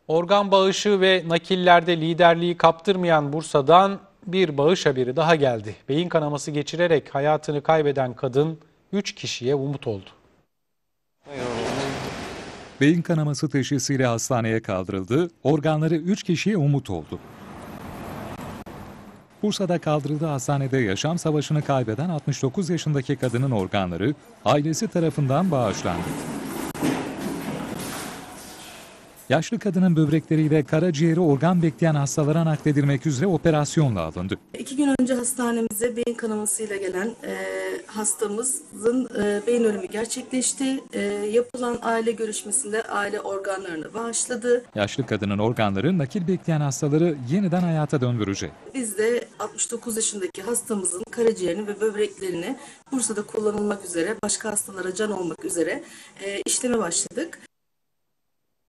Organ bağışı ve nakillerde liderliği kaptırmayan Bursa'dan bir bağış haberi daha geldi. Beyin kanaması geçirerek hayatını kaybeden kadın 3 kişiye umut oldu. Beyin kanaması teşhisiyle hastaneye kaldırıldı, organları 3 kişiye umut oldu. Bursa'da kaldırıldığı hastanede yaşam savaşını kaybeden 69 yaşındaki kadının organları ailesi tarafından bağışlandı. Yaşlı kadının böbrekleriyle karaciğeri organ bekleyen hastalara nakledilmek üzere operasyonla alındı. 2 gün önce hastanemize beyin kanamasıyla gelen hastamızın beyin ölümü gerçekleşti. Yapılan aile görüşmesinde aile organlarını bağışladı. Yaşlı kadının organları nakil bekleyen hastaları yeniden hayata döndürecek. Biz de 69 yaşındaki hastamızın karaciğerini ve böbreklerini Bursa'da kullanılmak üzere, başka hastalara can olmak üzere işleme başladık.